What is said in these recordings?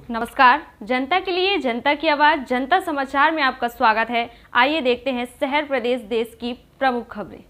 नमस्कार, जनता के लिए जनता की आवाज जनता समाचार में आपका स्वागत है। आइए देखते हैं शहर प्रदेश देश की प्रमुख खबरें।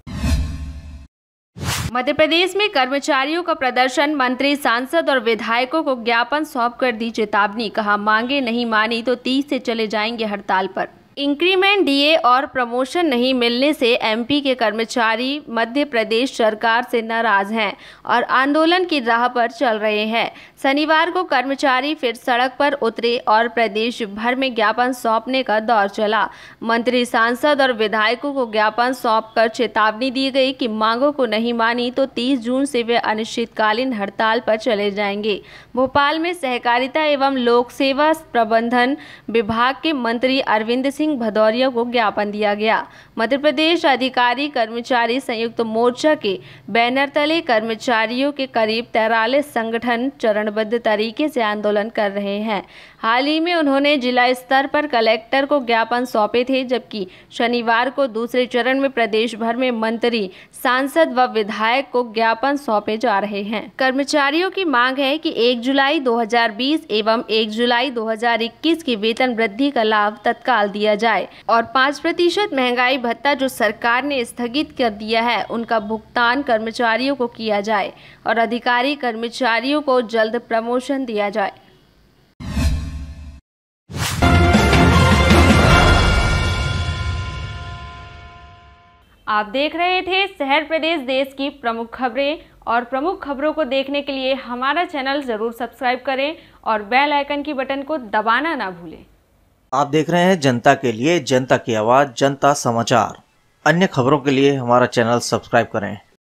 मध्य प्रदेश में कर्मचारियों का प्रदर्शन, मंत्री, सांसद और विधायकों को ज्ञापन सौंप कर दी चेतावनी। कहा, मांगे नहीं मानी तो 30 से चले जाएंगे हड़ताल पर। इंक्रीमेंट, डीए और प्रमोशन नहीं मिलने से एमपी के कर्मचारी मध्य प्रदेश सरकार से नाराज हैं और आंदोलन की राह पर चल रहे हैं। शनिवार को कर्मचारी फिर सड़क पर उतरे और प्रदेश भर में ज्ञापन सौंपने का दौर चला। मंत्री, सांसद और विधायकों को ज्ञापन सौंपकर चेतावनी दी गई कि मांगों को नहीं मानी तो 30 जून से वे अनिश्चितकालीन हड़ताल पर चले जाएंगे। भोपाल में सहकारिता एवं लोक सेवा प्रबंधन विभाग के मंत्री अरविंद सिंह भदौरिया को ज्ञापन दिया गया। मध्य प्रदेश अधिकारी कर्मचारी संयुक्त मोर्चा के बैनर तले कर्मचारियों के करीब 43 संगठन चरणबद तरीके से आंदोलन कर रहे हैं। हाल ही में उन्होंने जिला स्तर पर कलेक्टर को ज्ञापन सौंपे थे, जबकि शनिवार को दूसरे चरण में प्रदेश भर में मंत्री, सांसद व विधायक को ज्ञापन सौंपे जा रहे हैं। कर्मचारियों की मांग है कि 1 जुलाई 2020 एवं 1 जुलाई 2021 की वेतन वृद्धि का लाभ तत्काल दिया जाए और 5% महंगाई भत्ता जो सरकार ने स्थगित कर दिया है उनका भुगतान कर्मचारियों को किया जाए और अधिकारी कर्मचारियों को जल्द प्रमोशन दिया जाए। आप देख रहे थे शहर प्रदेश देश की प्रमुख खबरें, और प्रमुख खबरों को देखने के लिए हमारा चैनल जरूर सब्सक्राइब करें और बेल आइकन की बटन को दबाना ना भूलें। आप देख रहे हैं जनता के लिए जनता की आवाज जनता समाचार। अन्य खबरों के लिए हमारा चैनल सब्सक्राइब करें।